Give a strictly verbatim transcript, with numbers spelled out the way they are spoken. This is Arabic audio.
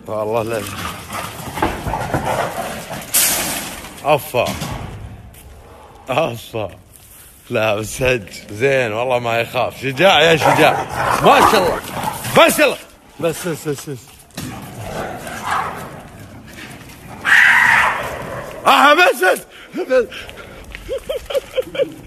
والله لا. افا افا. لا بس هج زين والله، ما يخاف، شجاع يا شجاع ما شاء الله. بس يلا بس بس بس, بس. اه بس بس, بس.